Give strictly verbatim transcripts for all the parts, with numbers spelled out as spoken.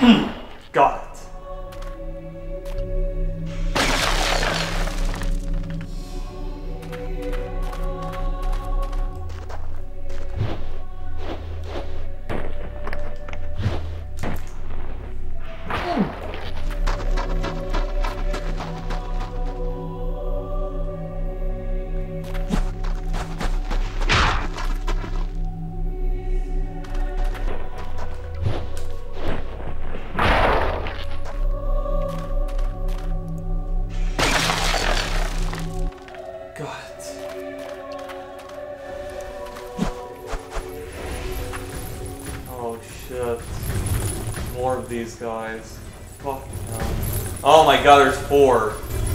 Got it. More of these guys. Fuck no. Oh my god, there's four.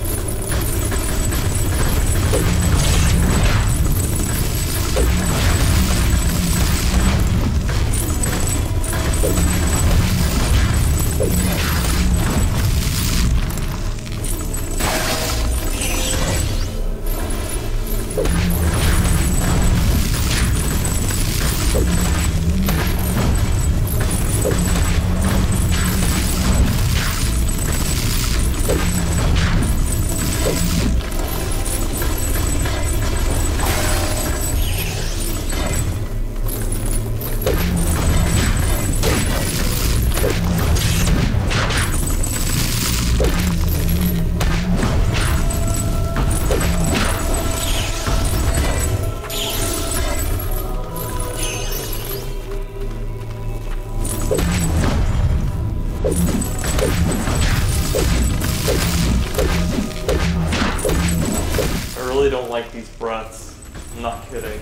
I really don't like these breaths. I'm not kidding.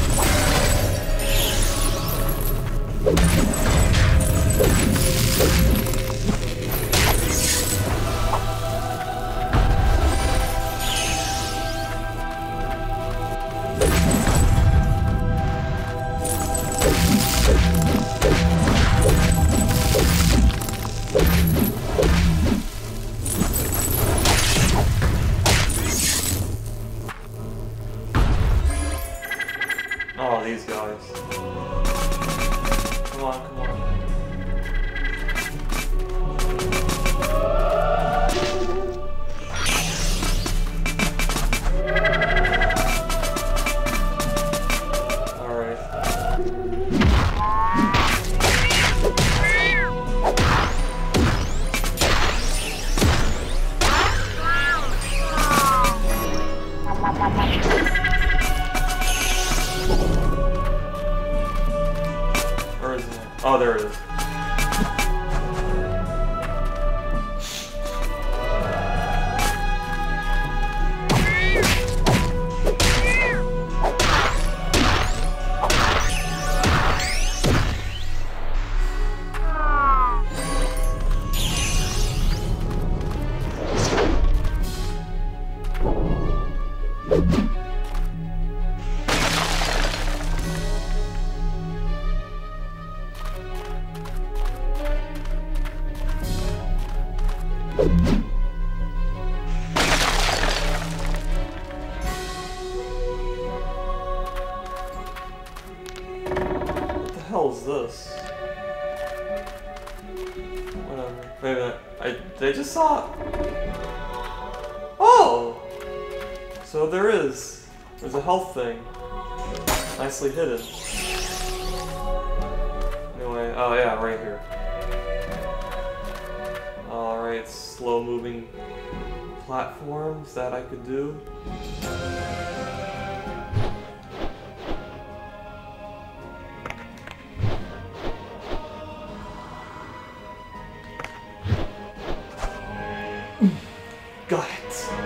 Oh, these guys. Come on, come on. Alright. Where is it? Oh, there it is. What the hell is this? Whatever. Wait a minute. I, they just saw. Oh! So there is. There's a health thing. Nicely hidden. Anyway, oh yeah, right here. Alright, slow moving platforms that I could do. Got it.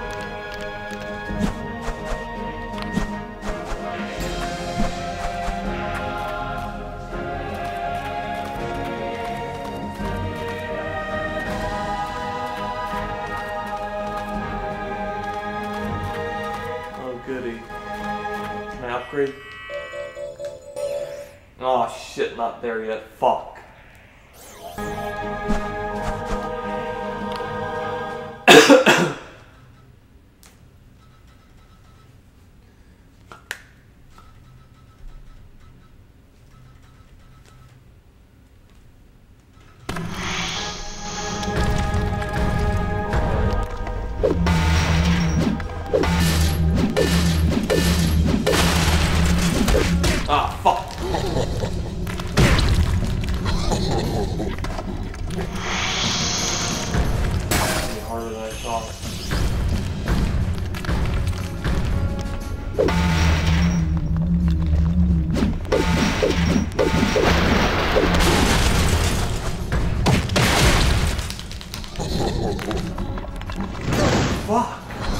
Oh goody. Can I upgrade? Oh shit, not there yet. Fuck. Be harder than I thought. Fuck.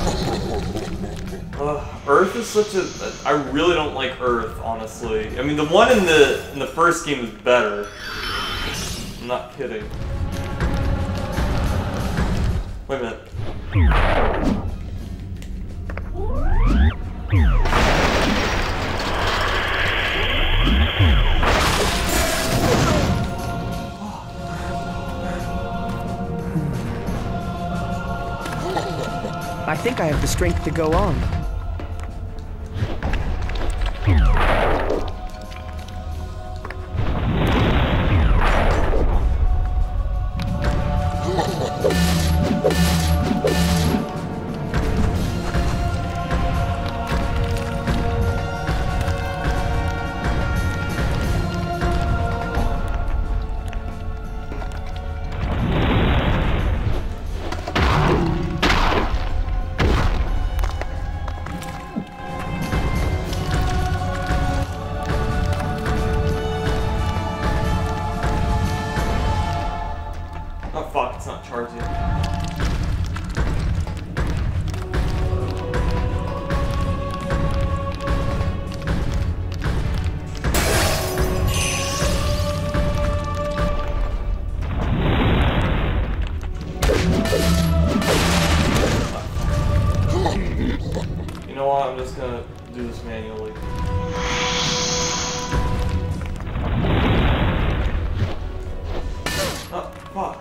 Uh, Earth is such a. I really don't like Earth, honestly. I mean, the one in the in the first game is better. I'm not kidding. Wait a minute. I think I have the strength to go on. Oh fuck, it's not charging. You know what, I'm just gonna do this manually. Oh, fuck.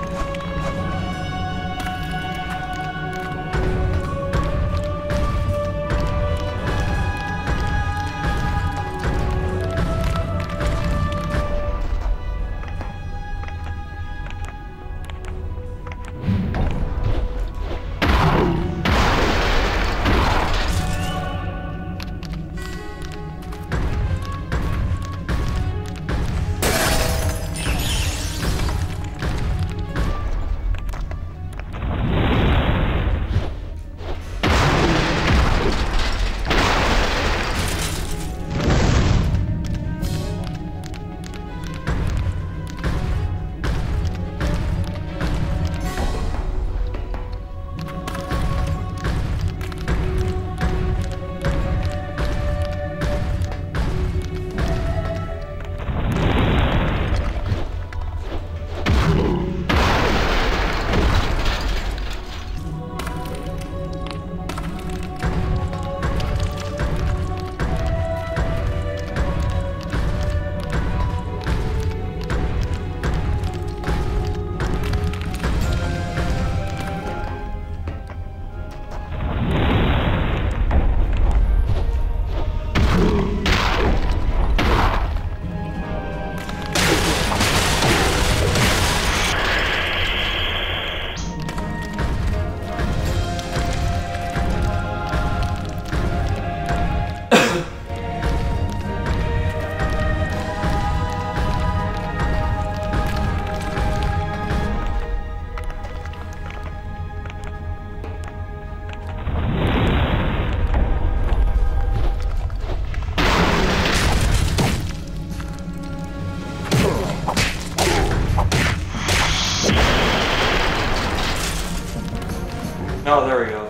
Oh, there we go.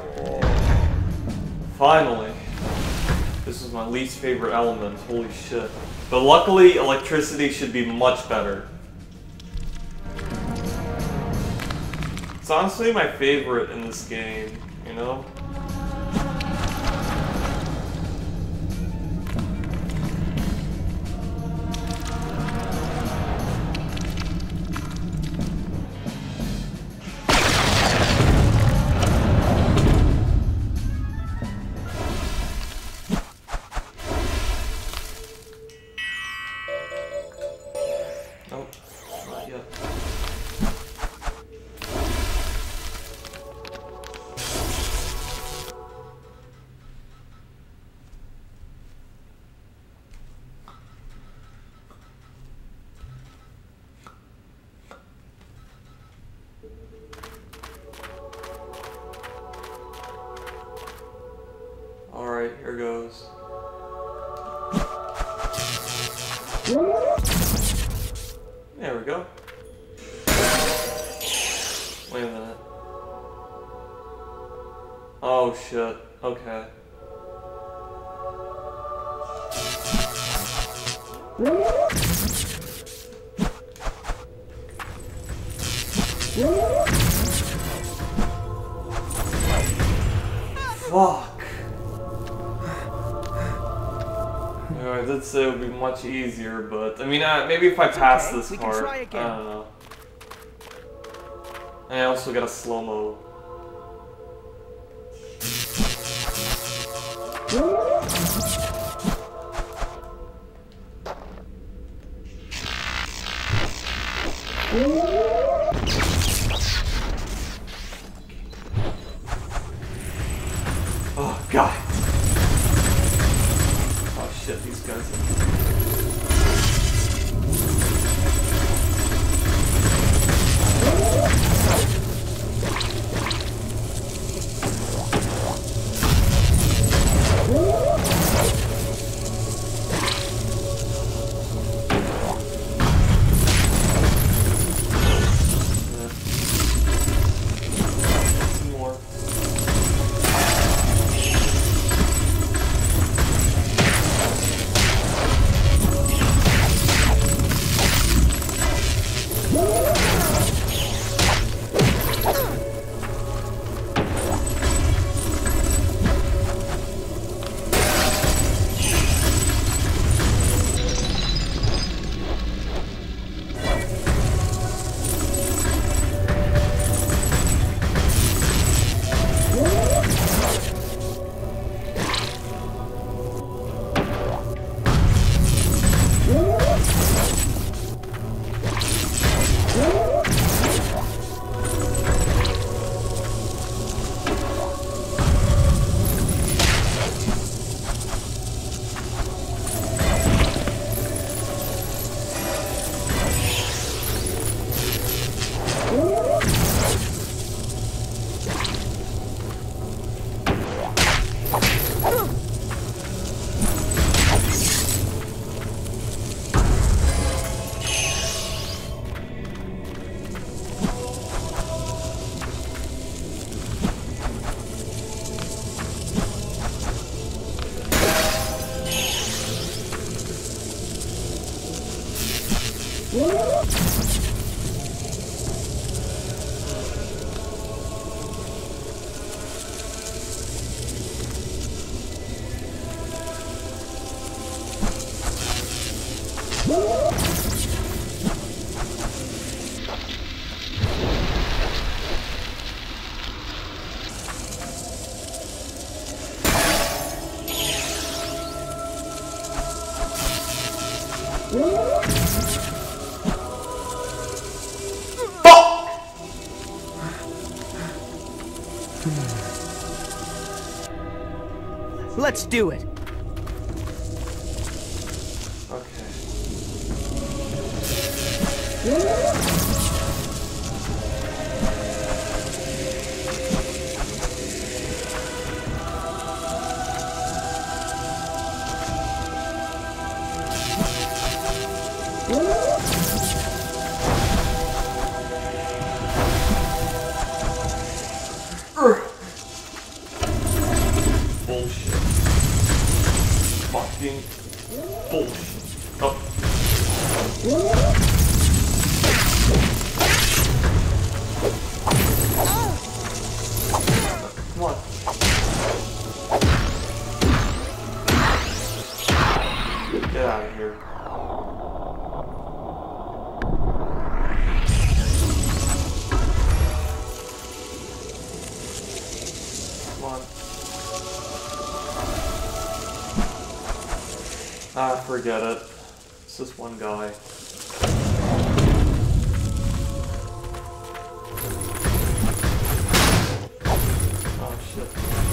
Finally. This is my least favorite element. Holy shit. But luckily, electricity should be much better. It's honestly my favorite in this game, you know? Nope, not yet. There we go. Wait a minute. Oh shit. Okay. Fuck. You know, I did say it would be much easier, but I mean, uh, maybe if I pass okay. this we part, can try I again. don't know. And I also got a slow-mo. Oh god. Oh shit, these guys are... Let's do it. Okay. Bullshit. Fucking bullshit. Oh. Come on. Get out of here. Come on. Ah, forget it. It's just one guy. Oh shit.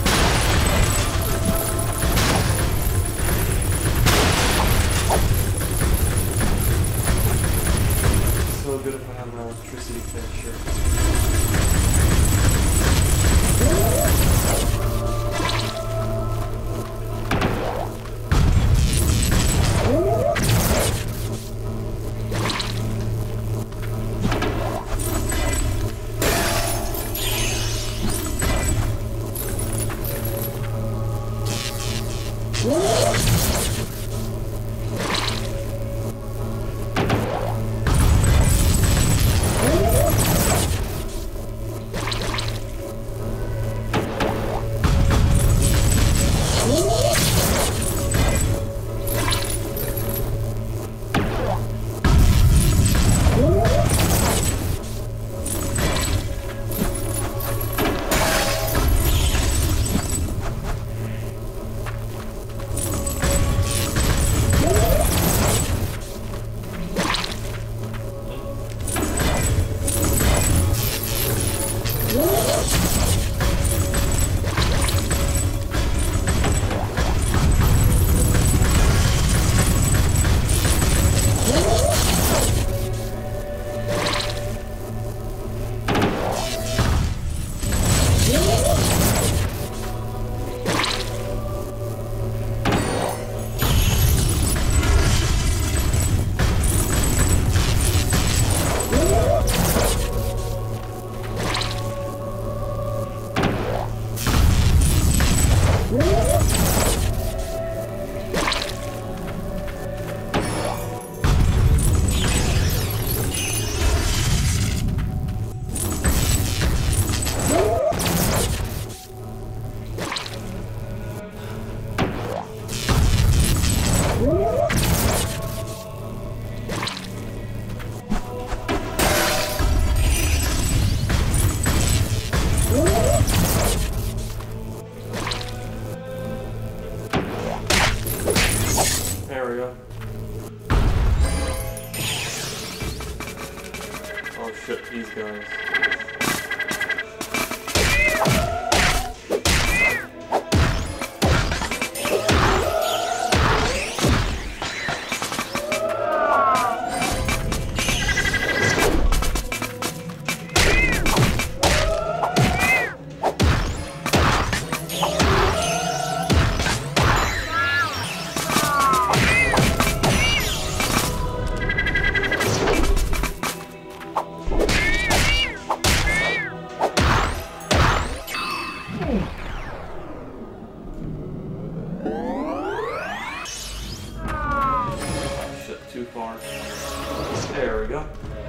So good if I have an electricity finisher. shit, these guys. Too far. There we go.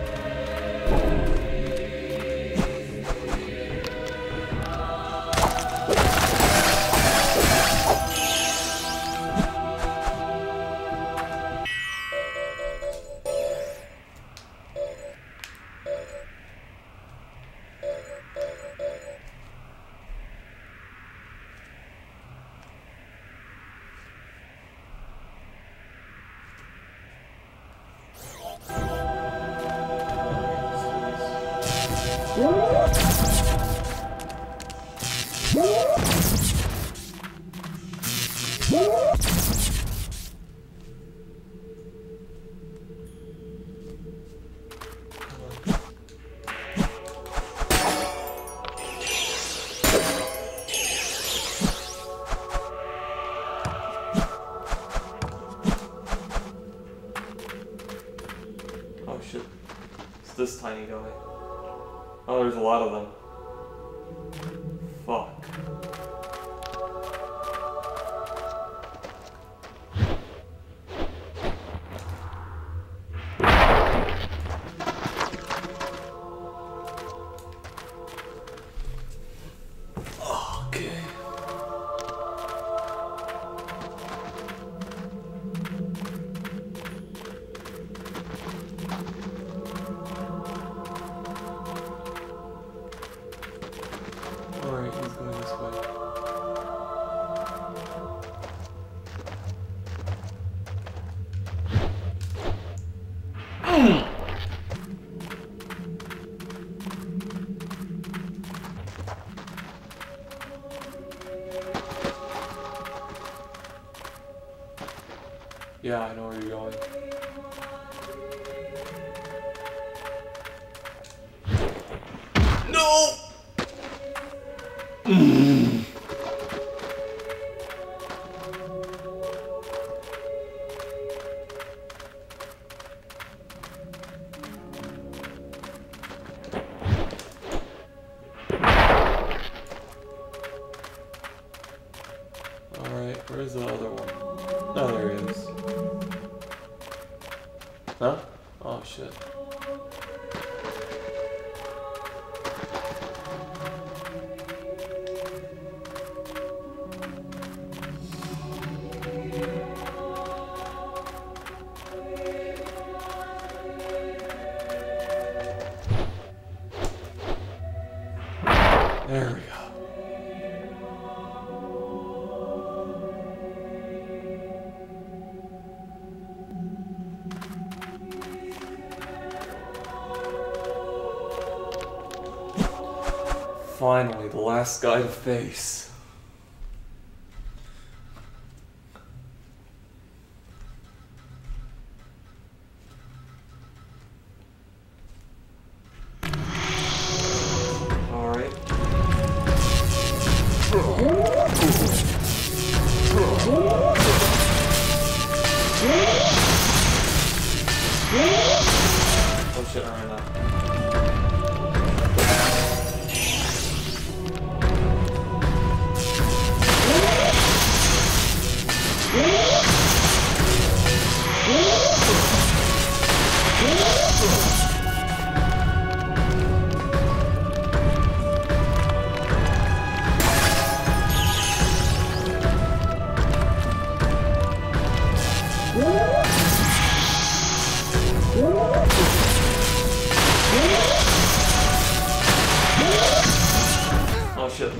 Oh shit. It's this tiny guy. Oh, there's a lot of them. Fuck. Okay. Alright, he's going this way. Yeah, I know where you're going. No! Mm. Alright, where's the other one? Oh, there he is. Huh? Oh shit. There we go. Finally, the last guy to face. Alright. Oh shit, I ran out. Oh shit.